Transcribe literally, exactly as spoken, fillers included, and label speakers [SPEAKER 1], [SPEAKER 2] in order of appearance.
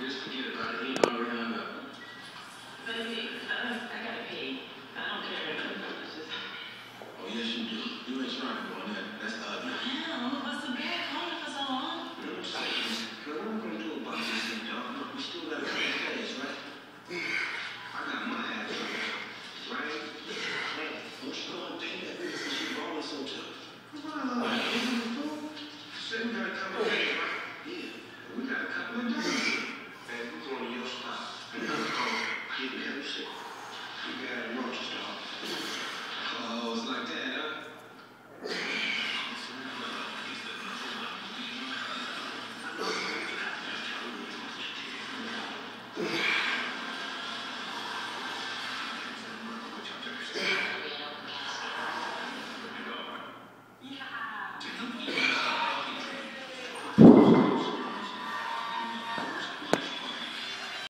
[SPEAKER 1] Just forget about it. He already hung up.
[SPEAKER 2] Baby, uh, I gotta pee. I don't care. It's just...
[SPEAKER 1] Oh, yes, you do. You ain't trying to go on that. That's ugly.
[SPEAKER 2] Damn, what's the bad calling for so long?
[SPEAKER 1] You know what I'm saying? Girl, what I'm going to do about this